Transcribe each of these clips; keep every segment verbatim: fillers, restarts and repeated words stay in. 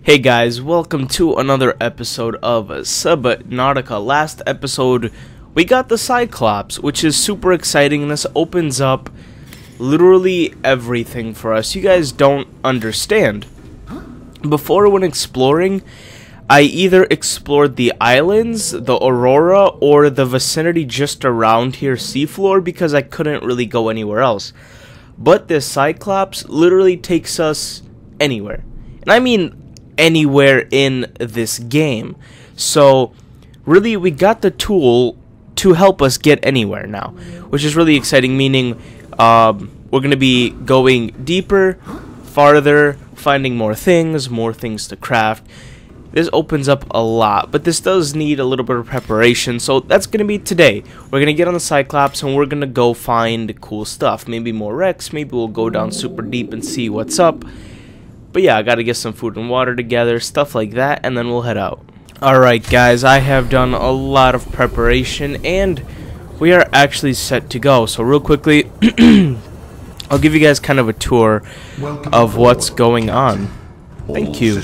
Hey guys, welcome to another episode of Subnautica. Last episode, we got the Cyclops, which is super exciting, and this opens up literally everything for us. You guys don't understand. Before, when exploring, I either explored the islands, the Aurora, or the vicinity just around here, seafloor, because I couldn't really go anywhere else. But this Cyclops literally takes us anywhere. And I mean anywhere in this game. So really, we got the tool to help us get anywhere now, which is really exciting, meaning um, we're going to be going deeper, farther, finding more things, more things to craft. This opens up a lot, but this does need a little bit of preparation, so that's going to be today. We're going to get on the Cyclops and we're going to go find cool stuff. Maybe more wrecks, maybe we'll go down super deep and see what's up. But yeah, I gotta get some food and water together, stuff like that, and then we'll head out. Alright guys, I have done a lot of preparation, and we are actually set to go. So real quickly, I'll give you guys kind of a tour of what's going on. Thank you.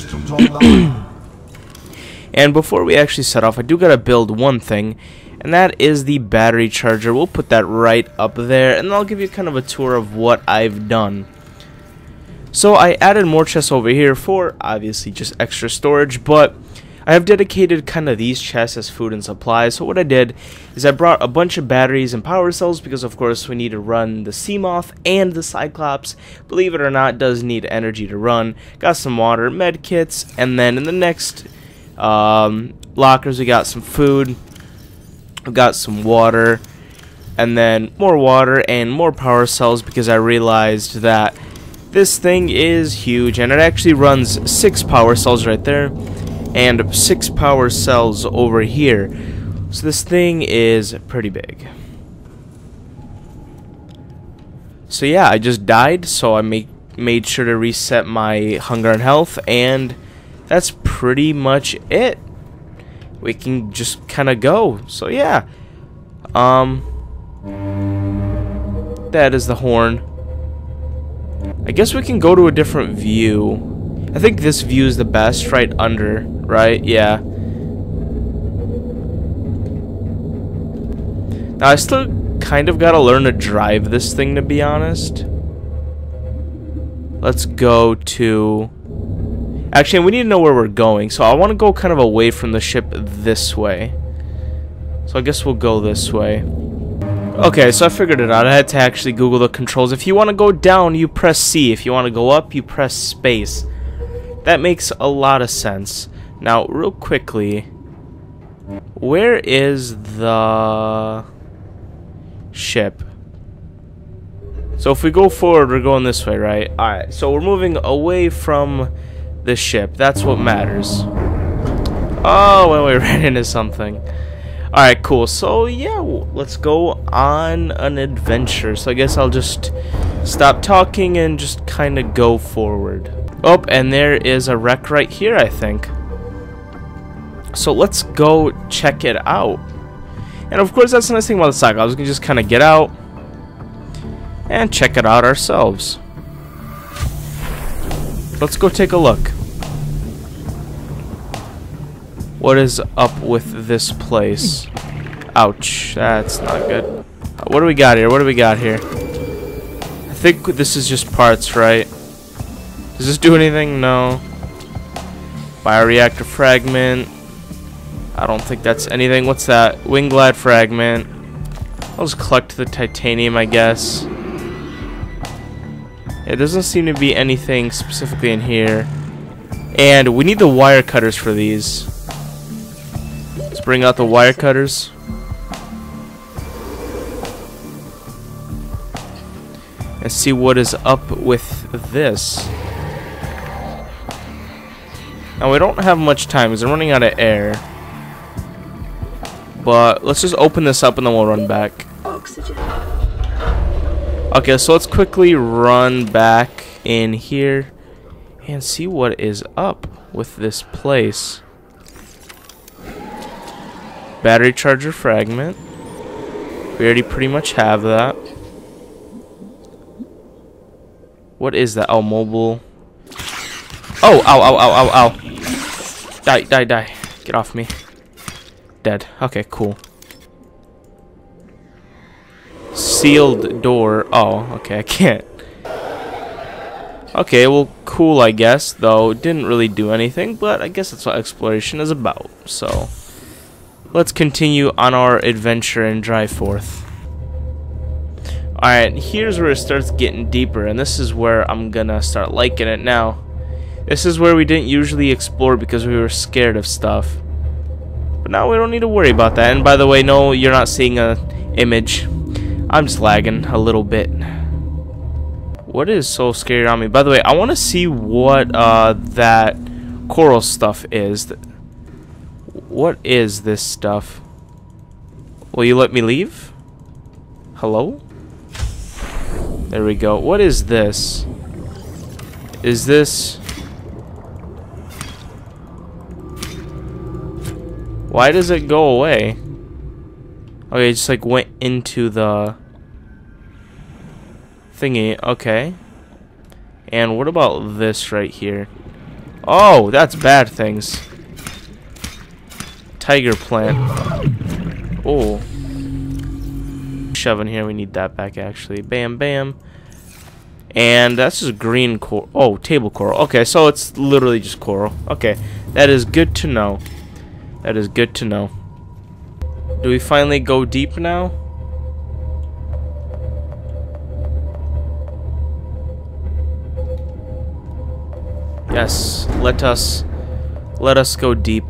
And before we actually set off, I do gotta build one thing, and that is the battery charger. We'll put that right up there, and I'll give you kind of a tour of what I've done. So I added more chests over here for obviously just extra storage, but I have dedicated kind of these chests as food and supplies. So what I did is I brought a bunch of batteries and power cells because of course we need to run the Seamoth and the Cyclops. Believe it or not, it does need energy to run. Got some water, med kits, and then in the next um, lockers we got some food, we got some water, and then more water and more power cells because I realized that this thing is huge, and it actually runs six power cells right there and six power cells over here. So this thing is pretty big. So yeah, I just died, so I make, made sure to reset my hunger and health, and that's pretty much it. We can just kind of go. So yeah. Um, that is the horn. I guess we can go to a different view. I think this view is the best, right under, right? Yeah. Now, I still kind of gotta learn to drive this thing, to be honest. Let's go to... Actually, we need to know where we're going, so I want to go kind of away from the ship this way. So I guess we'll go this way. Okay, so I figured it out. I had to actually Google the controls. If you want to go down, you press C. If you want to go up, you press space. That makes a lot of sense. Now, real quickly, where is the ship? So if we go forward, we're going this way, right? Alright, so we're moving away from the ship. That's what matters. Oh, well, we ran into something. Alright, cool. So, yeah, let's go on an adventure. So, I guess I'll just stop talking and just kind of go forward. Oh, and there is a wreck right here, I think. So, let's go check it out. And, of course, that's the nice thing about the Cyclops. We can just kind of get out and check it out ourselves. Let's go take a look. What is up with this place? Ouch, that's not good. What do we got here? What do we got here? I think this is just parts, right? Does this do anything? No. Bioreactor fragment. I don't think that's anything. What's that? Wing glide fragment. I'll just collect the titanium, I guess. It doesn't seem to be anything specifically in here. And we need the wire cutters for these. Let's bring out the wire cutters. And see what is up with this. Now we don't have much time because I'm running out of air. But let's just open this up and then we'll run back. Oxygen. Okay, so let's quickly run back in here and see what is up with this place. Battery charger fragment. We already pretty much have that. What is that? Oh, mobile. Oh, ow, ow, ow, ow, ow. Die, die, die. Get off me. Dead. Okay, cool. Sealed door. Oh, okay, I can't. Okay, well, cool, I guess. Though, didn't really do anything, but I guess that's what exploration is about. So, let's continue on our adventure and drive forth. Alright, here's where it starts getting deeper, and this is where I'm gonna start liking it now. This is where we didn't usually explore because we were scared of stuff. But now we don't need to worry about that. And by the way, no, you're not seeing a image. I'm just lagging a little bit. What is so scary on me? By the way, I want to see what uh, that coral stuff is. What is this stuff? Will you let me leave? Hello? There we go. What is this? Is this... Why does it go away? Okay, it just like went into the thingy. Okay. And what about this right here? Oh, that's bad things. Tiger plant. Oh. Shove in here. We need that back actually. Bam, bam. And that's just green coral. Oh, table coral. Okay, so it's literally just coral. Okay, that is good to know. That is good to know. Do we finally go deep now? Yes, let us let us go deep.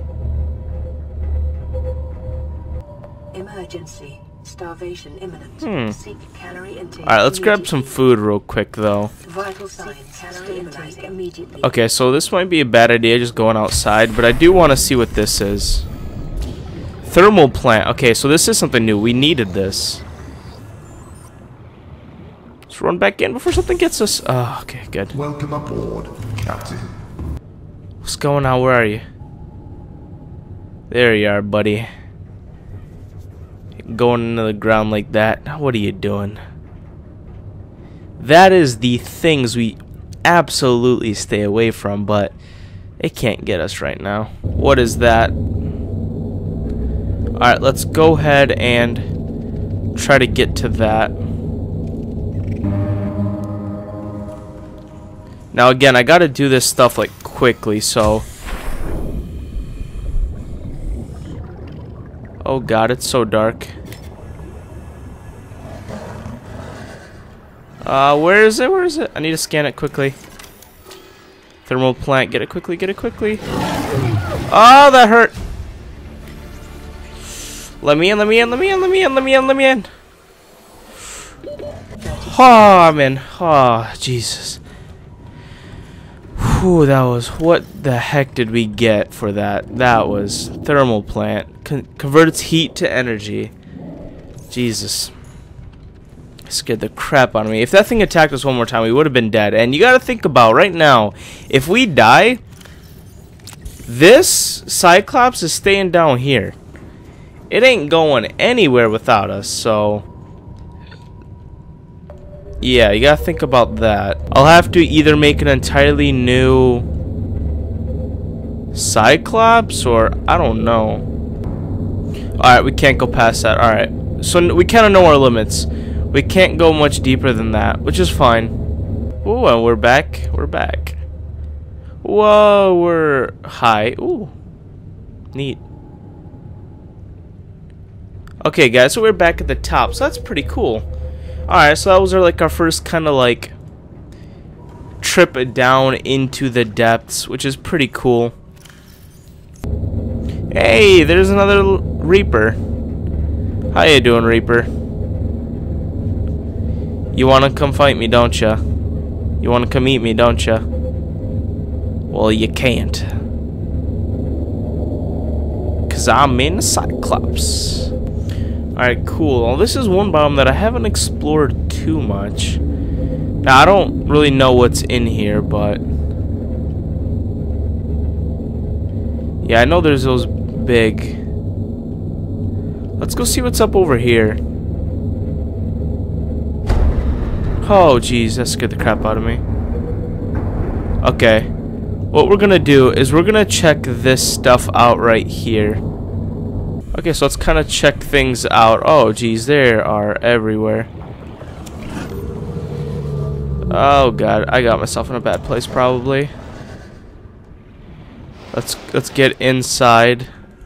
Emergency. Starvation imminent. Hmm. Seek calorie intake. Alright, let's grab some food real quick though. Vital signs. Calorie intake immediately. Okay, so this might be a bad idea just going outside, but I do want to see what this is. Thermal plant. Okay, so this is something new. We needed this. Let's run back in before something gets us. Oh, okay, good. Welcome aboard, Captain. What's going on? Where are you? There you are, buddy. Going into the ground like that. What are you doing? That is the things we absolutely stay away from, but it can't get us right now. What is that? Alright, let's go ahead and try to get to that. Now again, I gotta do this stuff like quickly, so... Oh god, it's so dark. Uh, where is it? Where is it? I need to scan it quickly. Thermal plant, get it quickly, get it quickly. Oh, that hurt! Let me in, let me in, let me in, let me in, let me in, let me in. Oh, I'm in. Oh, Jesus. Whew, that was... What the heck did we get for that? That was thermal plant. Con converts heat to energy. Jesus. Scared the crap out of me. If that thing attacked us one more time, we would have been dead. And you gotta think about right now, if we die, this Cyclops is staying down here. It ain't going anywhere without us, so... Yeah, you gotta think about that. I'll have to either make an entirely new Cyclops, or I don't know. Alright, we can't go past that. Alright, so we kind of know our limits. We can't go much deeper than that, which is fine. Ooh, and we're back. We're back. Whoa, we're high. Ooh, neat. Okay, guys, so we're back at the top, so that's pretty cool. Alright, so that was our, like, our first kind of, like, trip down into the depths, which is pretty cool. Hey, there's another Reaper. How you doing, Reaper? You want to come fight me, don't ya? You want to come eat me, don't ya? Well, you can't. Because I'm in a Cyclops. Alright, cool. Well, this is one biome that I haven't explored too much. Now, I don't really know what's in here, but... Yeah, I know there's those big... Let's go see what's up over here. Oh, jeez, that scared the crap out of me. Okay. what we're gonna do is we're gonna check this stuff out right here. Okay, so let's kind of check things out. Oh, geez, there are everywhere. Oh God, I got myself in a bad place probably. Let's let's get inside.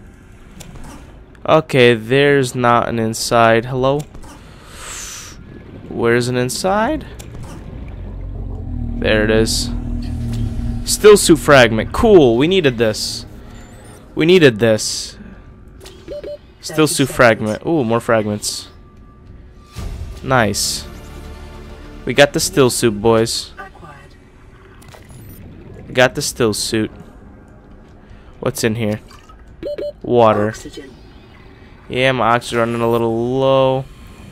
Okay, there's not an inside. Hello? Where's an inside? There it is. Still suit fragment. Cool, we needed this. We needed this. Still suit fragment. Ooh, more fragments. Nice. We got the still suit, boys. We got the still suit. What's in here? Water. Oxygen. Yeah, my oxygen running a little low.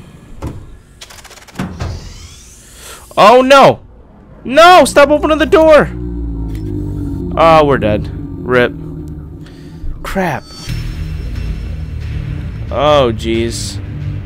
Oh no! No! Stop opening the door! Oh, we're dead. Rip. Crap. Oh, jeez.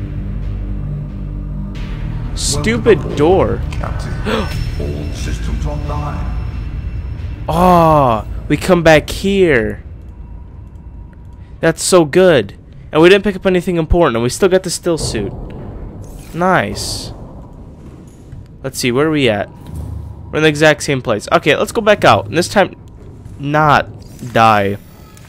Stupid door. Captain, all systems online. Oh, we come back here. That's so good. And we didn't pick up anything important, and we still got the still suit. Nice. Let's see, where are we at? We're in the exact same place. Okay, let's go back out. And this time, not die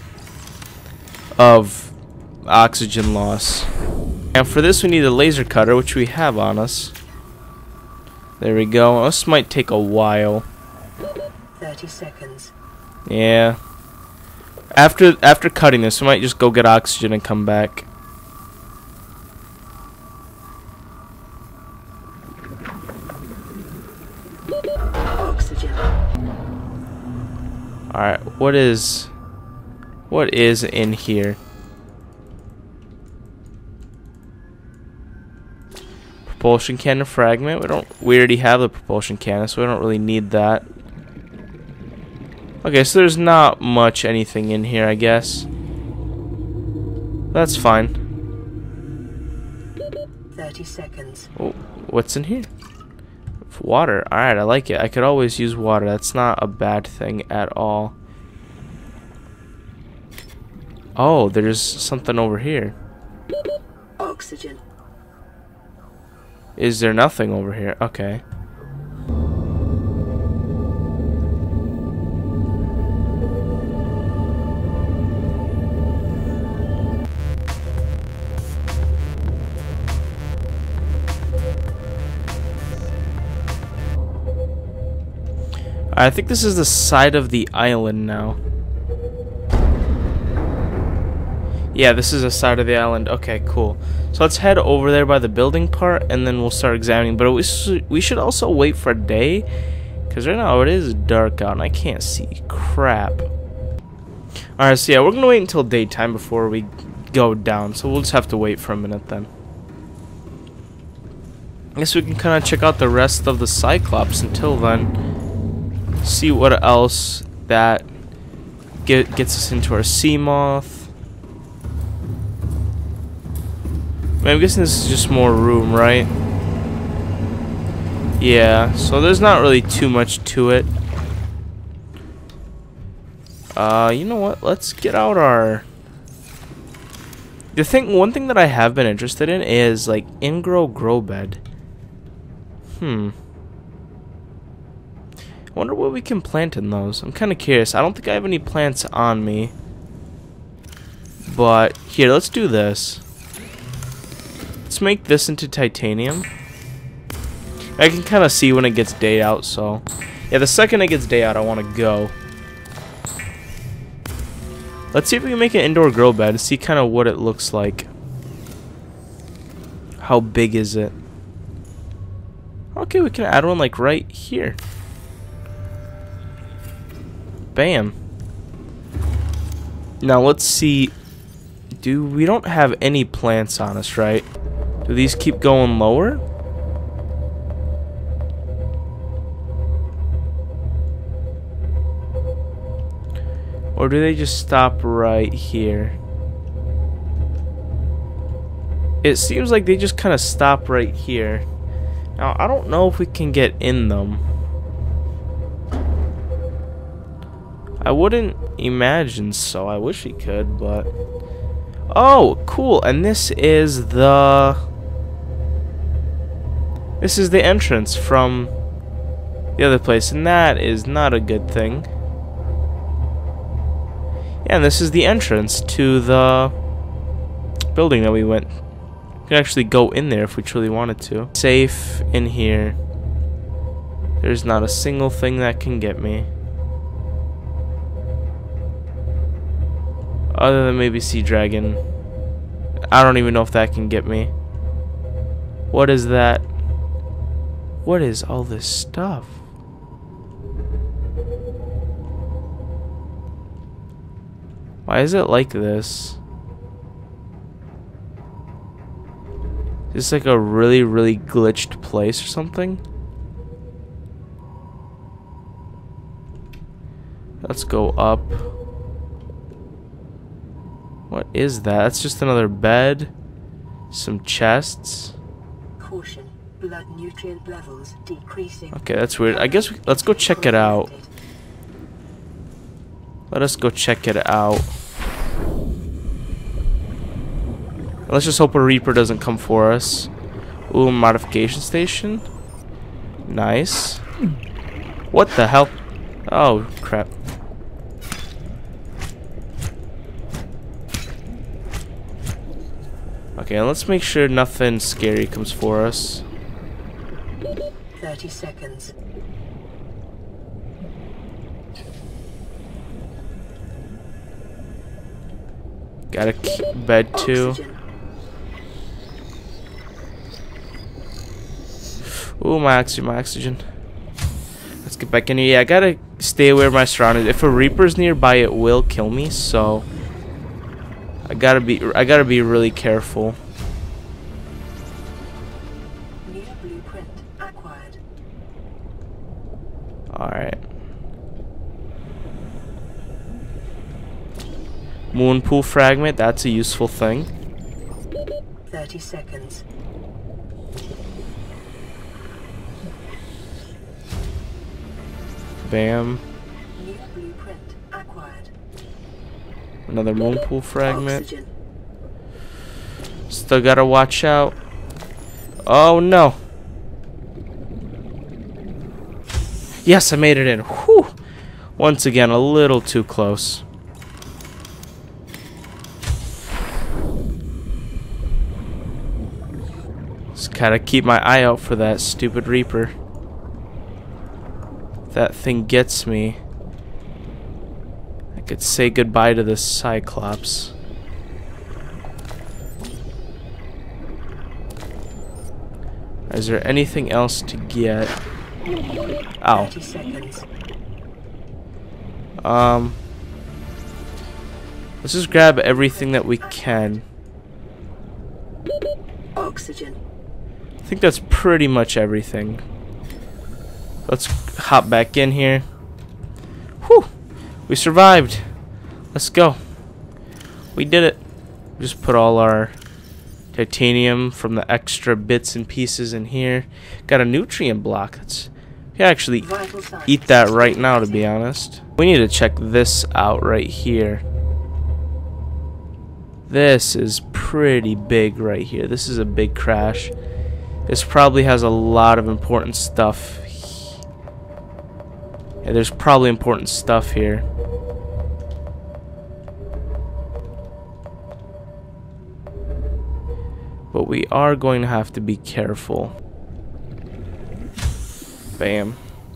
of oxygen loss. And for this, we need a laser cutter, which we have on us. There we go. This might take a while. Thirty seconds. Yeah. After after cutting this, we might just go get oxygen and come back. Oxygen. Alright, what is what is in here? Propulsion cannon fragment. We don't we already have the propulsion cannon, so we don't really need that. Okay, so there's not much anything in here, I guess. That's fine. Thirty seconds. Oh, what's in here? Water. Alright, I like it. I could always use water. That's not a bad thing at all. Oh, there's something over here. Oxygen. Is there nothing over here? Okay. I think this is the side of the island now. Yeah, this is the side of the island. Okay, cool. So let's head over there by the building part, and then we'll start examining. But we, sh we should also wait for day, because right now it is dark out, and I can't see crap. Alright, so yeah, we're going to wait until daytime before we go down. So we'll just have to wait for a minute then. I guess we can kind of check out the rest of the Cyclops until then. See what else that get, gets us into our sea moth. I mean, I'm guessing this is just more room, right? Yeah, so there's not really too much to it. Uh, you know what? Let's get out our... The thing, one thing that I have been interested in is like in-grow grow bed. Hmm. I wonder what we can plant in those. I'm kind of curious. I don't think I have any plants on me. But here, let's do this. Let's make this into titanium. I can kind of see when it gets day out, so... Yeah, the second it gets day out, I want to go. Let's see if we can make an indoor grow bed and see kind of what it looks like. How big is it? Okay, we can add one like right here. Bam. Now let's see. Do we don't have any plants on us, right? Do these keep going lower? Or do they just stop right here? It seems like they just kind of stop right here. Now, I don't know if we can get in them. I wouldn't imagine so. I wish we could, but... Oh, cool. And this is the... This is the entrance from the other place, and that is not a good thing. Yeah, and this is the entrance to the building that we went. We can actually go in there if we truly wanted to. Safe in here. There's not a single thing that can get me. Other than maybe Sea Dragon. I don't even know if that can get me. What is that? What is all this stuff? Why is it like this? Is this like a really, really glitched place or something? Let's go up. What is that? That's just another bed. Some chests. Caution. Blood nutrient levels decreasing. Okay, that's weird. I guess we, let's go check it out. Let us go check it out. Let's just hope a Reaper doesn't come for us. Ooh, modification station. Nice. What the hell? Oh, crap. Okay, let's make sure nothing scary comes for us. thirty seconds. Got a key bed too. Oxygen. Ooh, my oxygen, my oxygen. Let's get back in here. Yeah, I gotta stay aware of my surroundings. If a Reaper's nearby, it will kill me, so I gotta be I gotta be really careful. New blueprint acquired. Alright. Moon pool fragment, that's a useful thing. thirty seconds. Bam. New blueprint acquired. Another moon pool fragment. Oxygen. Still gotta watch out. Oh no. Yes, I made it in. Whew. Once again, a little too close. Just gotta keep my eye out for that stupid Reaper. If that thing gets me, I could say goodbye to this Cyclops. Is there anything else to get? Ow. thirty seconds. Um, let's just grab everything that we can. Oxygen. I think that's pretty much everything. Let's hop back in here. Whew! We survived. Let's go. We did it. Just put all our titanium from the extra bits and pieces in here. Got a nutrient block. That's, we can actually eat that right now, to be honest. We need to check this out right here. This is pretty big right here. This is a big crash. This probably has a lot of important stuff. Yeah, there's probably important stuff here. But we are going to have to be careful. Bam.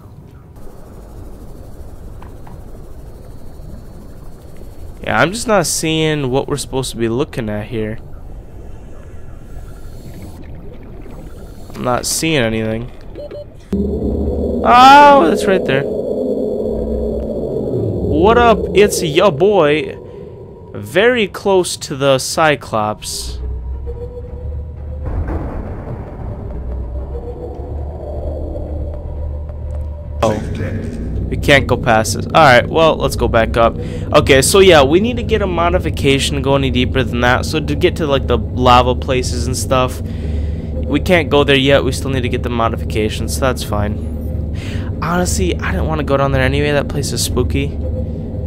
Yeah, I'm just not seeing what we're supposed to be looking at here. I'm not seeing anything. Oh, that's right there. What up? It's your boy. Very close to the Cyclops. Oh, we can't go past this. Alright, well, let's go back up. Okay, so yeah, we need to get a modification to go any deeper than that. So to get to like the lava places and stuff, we can't go there yet. We still need to get the modifications, so that's fine. Honestly, I didn't want to go down there anyway. That place is spooky.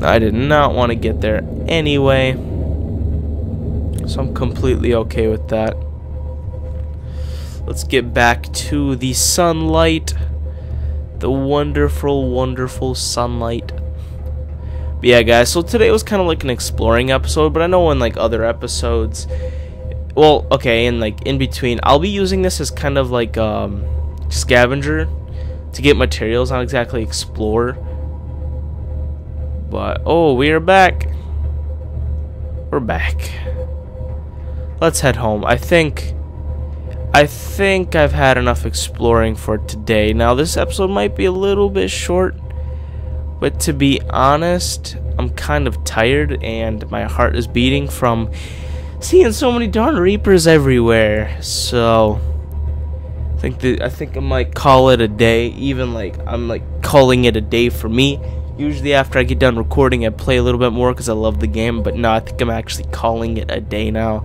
I did not want to get there anyway, so I'm completely okay with that. Let's get back to the sunlight. The wonderful, wonderful sunlight. But yeah, guys, so today was kind of like an exploring episode, but I know in like other episodes, well, okay, and like in between, I'll be using this as kind of like um scavenger to get materials, not exactly explore. But oh, we are back. We're back. Let's head home. I think I think I've had enough exploring for today. Now this episode might be a little bit short, but to be honest, I'm kind of tired and my heart is beating from seeing so many darn Reapers everywhere. So I think that I think I might call it a day. Even like I'm like calling it a day for me. Usually after I get done recording, I play a little bit more because I love the game. But no, I think I'm actually calling it a day now.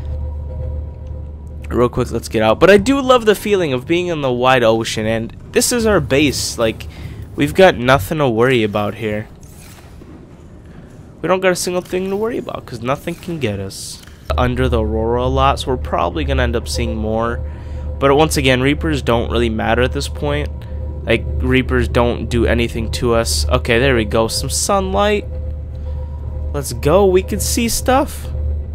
Real quick, let's get out. But I do love the feeling of being in the wide ocean, and this is our base. Like, we've got nothing to worry about here. We don't got a single thing to worry about because nothing can get us. Under the Aurora a lot, so we're probably gonna end up seeing more. But once again, Reapers don't really matter at this point. Like, Reapers don't do anything to us. Okay, there we go. Some sunlight. Let's go. We can see stuff.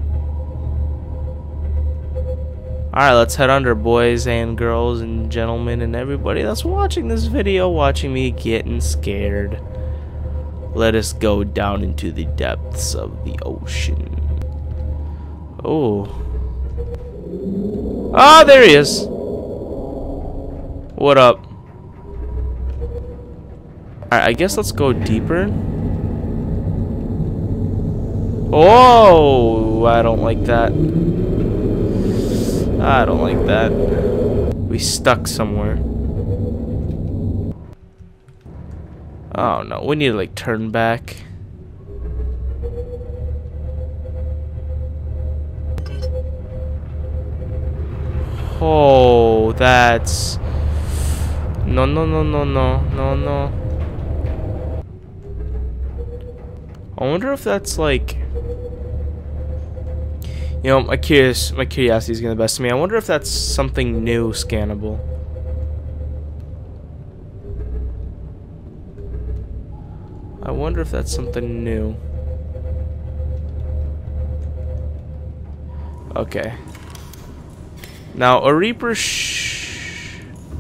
Alright, let's head under, boys and girls and gentlemen and everybody that's watching this video, watching me getting scared. Let us go down into the depths of the ocean. Oh. Ah, there he is. What up? Alright, I guess let's go deeper. Oh, I don't like that. I don't like that. We stuck somewhere. Oh no, we need to like turn back. Oh, that's... No, no, no, no, no, no, no. I wonder if that's like... You know, my curious, my curiosity is getting the best of me. I wonder if that's something new scannable. I wonder if that's something new. Okay. Now, a Reaper sh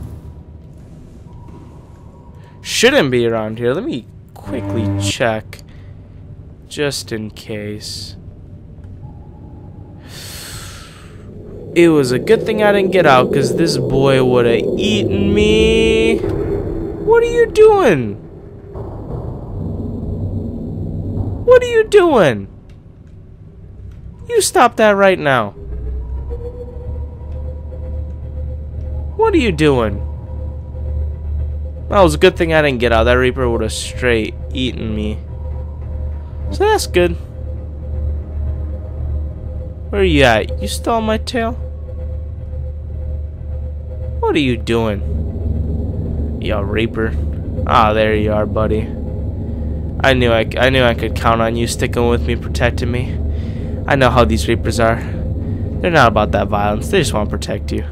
shouldn't be around here. Let me quickly check, just in case. It was a good thing I didn't get out, because this boy would have eaten me. What are you doing? What are you doing? You stop that right now. What are you doing? That was a good thing I didn't get out. That Reaper would have straight eaten me. So that's good. Where are you at? You still on my tail? What are you doing? Yo, Reaper. Ah, there you are, buddy. I knew I, I knew I could count on you sticking with me, protecting me. I know how these Reapers are. They're not about that violence. They just want to protect you.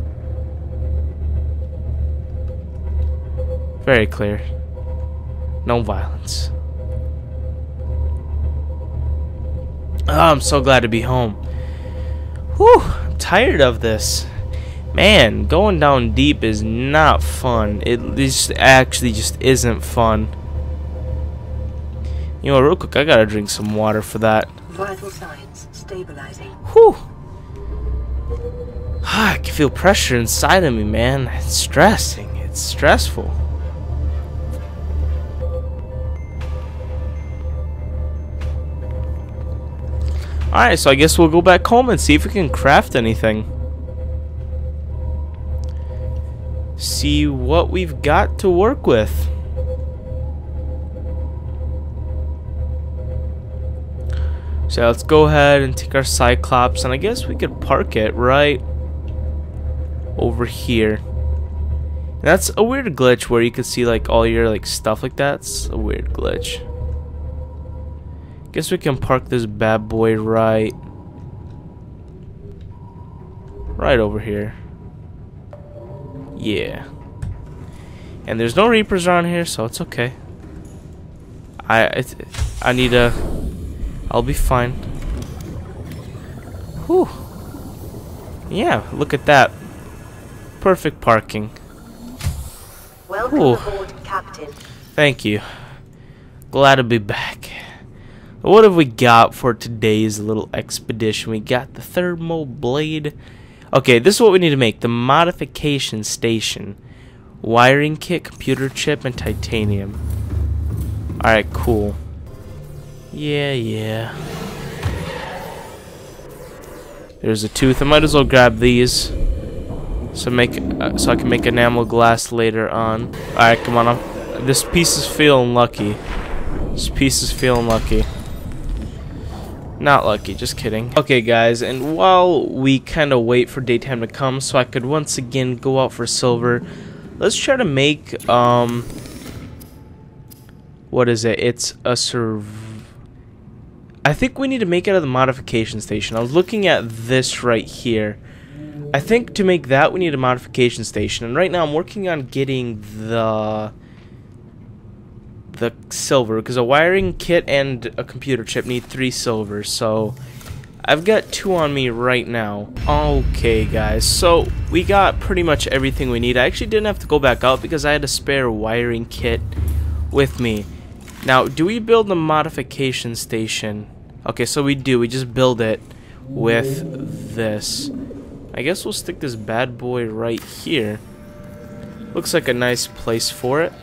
Very clear. No violence. Oh, I'm so glad to be home. Whew, I'm tired of this. Man, going down deep is not fun. It just actually just isn't fun. You know, real quick, I gotta drink some water for that. Vital signs stabilizing. Whew. I can feel pressure inside of me, man. It's stressing. It's stressful. Alright, so I guess we'll go back home and see if we can craft anything. See what we've got to work with. So let's go ahead and take our Cyclops, and I guess we could park it right over here. And that's a weird glitch where you can see like all your like stuff like that. It's a weird glitch. Guess we can park this bad boy right right over here. Yeah. And there's no Reapers around here, so it's okay. I it, I need a I'll be fine. Whew. Yeah, look at that. Perfect parking. Welcome Ooh. aboard, Captain. Thank you. Glad to be back. What have we got for today's little expedition? We got the thermal blade. Okay, this is what we need to make. The modification station. Wiring kit, computer chip, and titanium. Alright, cool. Yeah, yeah. There's a tooth. I might as well grab these. So make uh, so I can make enamel glass later on. Alright, come on. I'm, this piece is feeling lucky. This piece is feeling lucky. Not lucky, just kidding. Okay, guys, and while we kind of wait for daytime to come so I could once again go out for silver, let's try to make, um... what is it? It's a serv... I think we need to make it out of the modification station. I was looking at this right here. I think to make that we need a modification station, and right now I'm working on getting the the silver, because a wiring kit and a computer chip need three silver, so I've got two on me right now. Okay, guys, so we got pretty much everything we need. I actually didn't have to go back out because I had a spare wiring kit with me. Now, do we build the modification station? Okay, so we do. We just build it with this. I guess we'll stick this bad boy right here. Looks like a nice place for it.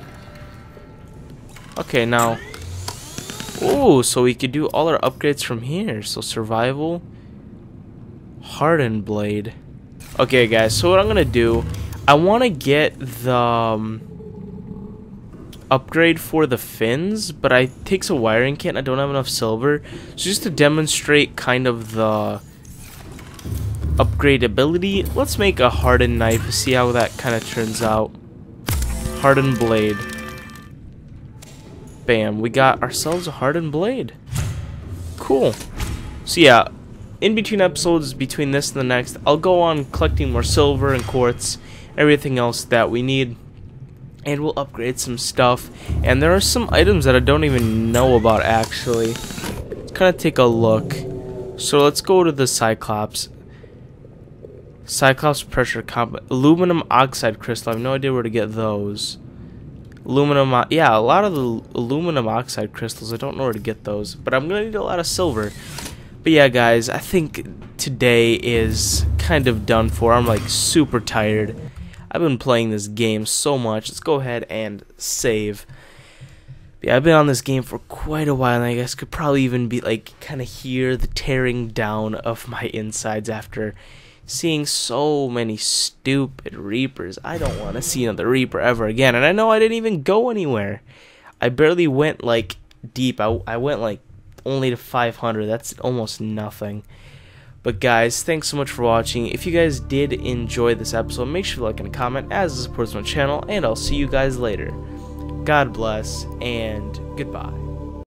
Okay, now. Ooh, so we could do all our upgrades from here. So survival, hardened blade. Okay, guys. So what I'm gonna do, I want to get the um, upgrade for the fins, but I takes a wiring kit and I don't have enough silver. So just to demonstrate kind of the upgradability, let's make a hardened knife. See how that kind of turns out. Hardened blade. Bam, we got ourselves a hardened blade. Cool. So yeah, in between episodes, between this and the next, I'll go on collecting more silver and quartz, everything else that we need, and we'll upgrade some stuff. And there are some items that I don't even know about, actually. Let's kind of take a look. So let's go to the Cyclops. Cyclops pressure comp, aluminum oxide crystal. I have no idea where to get those. Aluminum, yeah, a lot of the aluminum oxide crystals. I don't know where to get those, but I'm gonna need a lot of silver. But yeah, guys, I think today is kind of done for. I'm like super tired. I've been playing this game so much. Let's go ahead and save. Yeah, I've been on this game for quite a while, and I guess could probably even be like kind of hear the tearing down of my insides after seeing so many stupid Reapers. I don't want to see another Reaper ever again. And I know I didn't even go anywhere. I barely went like deep. I, I went like only to five hundred. That's almost nothing. But guys, thanks so much for watching. If you guys did enjoy this episode, make sure to like and comment as it supports my channel. And I'll see you guys later. God bless and goodbye.